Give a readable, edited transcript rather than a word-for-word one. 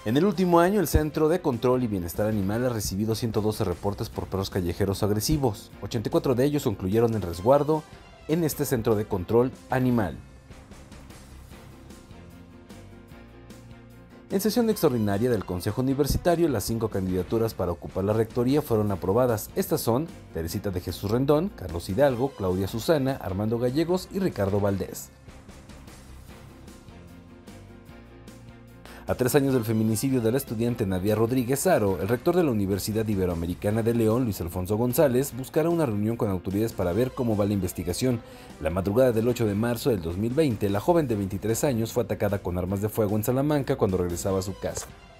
En el último año, el Centro de Control y Bienestar Animal ha recibido 112 reportes por perros callejeros agresivos. 84 de ellos concluyeron en resguardo en este Centro de Control Animal. En sesión extraordinaria del Consejo Universitario, las 5 candidaturas para ocupar la rectoría fueron aprobadas. Estas son Teresita de Jesús Rendón, Carlos Hidalgo, Claudia Susana, Armando Gallegos y Ricardo Valdés. A 3 años del feminicidio de la estudiante Nadia Rodríguez Haro, el rector de la Universidad Iberoamericana de León, Luis Alfonso González, buscará una reunión con autoridades para ver cómo va la investigación. La madrugada del 8 de marzo del 2020, la joven de 23 años fue atacada con armas de fuego en Salamanca cuando regresaba a su casa.